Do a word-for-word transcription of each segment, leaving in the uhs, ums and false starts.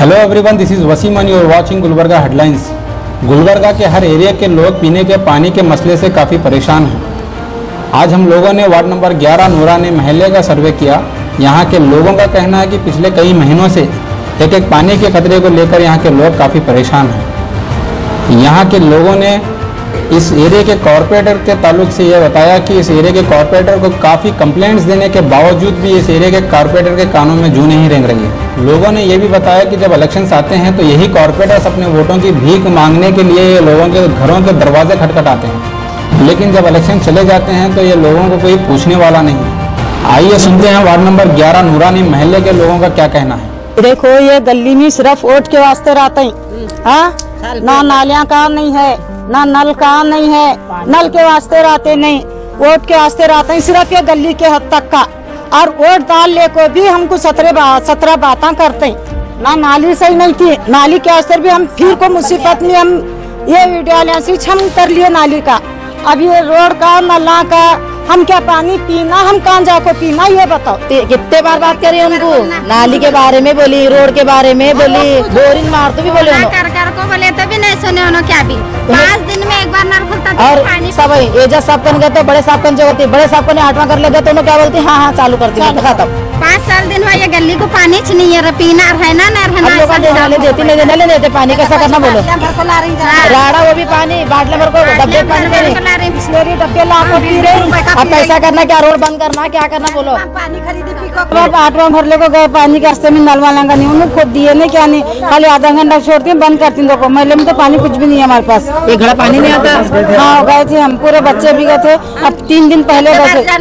Hello everyone, this is Wasim and you are watching Gulbarga headlines. Gulbarga के हर area के लोग पीने के पानी के मसले से काफ़ी परेशान हैं। आज हम लोगों ने वार्ड नंबर ग्यारह नूरानी महल्ले का सर्वे किया। यहाँ के लोगों का कहना है कि पिछले कई महीनों से एक एक पानी के खतरे को लेकर यहाँ के लोग काफ़ी परेशान हैं। यहाँ के लोगों ने इस एरिया के कॉरपोरेटर के ताल्लुक से यह बताया कि इस एरिया के कॉरपोरेटर को काफ़ी कंप्लेंट्स देने के बावजूद भी इस एरिया के कॉरपोरेटर के कानों में जू नहीं रेंग रही है। लोगों ने यह भी बताया कि जब इलेक्शंस आते हैं तो यही कॉरपोरेटर्स अपने वोटों की भीख मांगने के लिए ये लोगों के घरों के दरवाजे खटखटाते हैं, लेकिन जब इलेक्शन चले जाते हैं तो ये लोगों को कोई पूछने वाला नहीं है। आइए सुनते हैं वार्ड नंबर ग्यारह नूरानी महल्ले के लोगों का क्या कहना है। देखो, ये गली में सिर्फ वोट के वास्ते रहते हैं, हाँ? ना नालियाँ का नहीं है, ना नल का नहीं है, नल के वास्ते रहते नहीं, वोट के वास्ते रहते हैं सिर्फ ये गली के हद तक का। और वोट डाल ले को भी हमको सत्रह सत्रह बातें करते हैं। ना नाली सही नहीं थी, नाली के वास्ते भी हम फिर को मुसीबत में हम ये विद्यालय हम कर लिए नाली का। अब ये रोड का नला का हम क्या पानी पीना, हम कहाँ जाको पीना, ये बताओ। कितने बार बात करी उनको, नाली के बारे में बोली, रोड के बारे में बोली, बोरिंग मार तो भी बोले कर कर को बोले तो भी नहीं सुने उन्होंने। क्या भी पाँच दिन में एक बार नल खुलता था और पानी। सब एजा सब कन गए तो बड़े साहब कन जो होती, बड़े साहब कन आठवां कर लेते तो उन्होंने क्या बोलती, हाँ हाँ चालू करती है खत्म। पाँच साल दिन में ये गली को पानी नहीं है, पीना है ना न देती नहीं देने ले देते पानी, कैसा करना बोलो। राड़ा वो भी पानी बाटले भर को डब्बे पानी डब्बे ला को पी रहे। अब पैसा करना क्या, रोड बंद करना क्या करना बोलो। पानी खरीदी आठवां भर ले को गए पानी के रास्ते में नल वाला नहीं, उन्होंने खुद दिए नहीं, क्या नहीं, खाली आधा घंटा छोड़ती है बंद करती देखो। महल्ले में तो पानी कुछ भी नहीं है हमारे पास, एक घड़ा पानी नहीं आता। हाँ गए थे हम, पूरे बच्चे भी गए थे। अब तीन दिन पहले गए थे।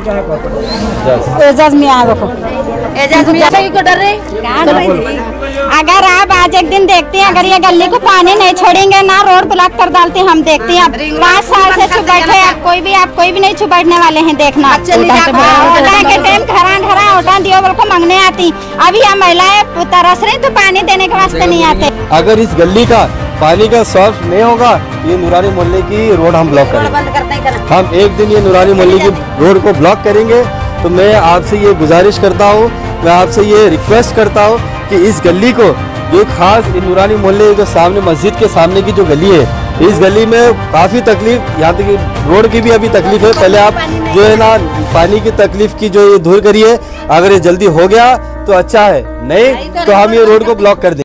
एजाज में आ देखो, डर रहे। अगर आप आज एक दिन देखते हैं, अगर ये गली को पानी नहीं छोड़ेंगे ना, रोड ब्लॉक कर डालते हैं, हम देखते हैं। पाँच साल से छुप बैठे आप, कोई भी आप कोई भी नहीं छुप बैठने वाले हैं, देखना के टाइम घरा घरा ओटा दियो बोल को मांगने आती। अभी हम महिलाएं तरस रही तो पानी देने के वास्ते नहीं आते। अगर इस गली का पानी का सॉल्व नहीं होगा, ये नूरानी मोहल्ले की रोड हम ब्लॉक करेंगे। हम एक दिन ये नूरानी मोहल्ले की रोड को ब्लॉक करेंगे। तो मैं आपसे ये गुजारिश करता हूँ, मैं आपसे ये रिक्वेस्ट करता हूँ कि इस गली को, जो खास नूरानी मोहल्ले जो सामने मस्जिद के सामने की जो गली है, इस गली में काफ़ी तकलीफ, यहाँ तक कि रोड की भी अभी तकलीफ है। पहले आप जो है ना पानी की तकलीफ की जो ये दूर करिए। अगर ये जल्दी हो गया तो अच्छा है, नहीं तो हम ये रोड को ब्लॉक कर देंगे।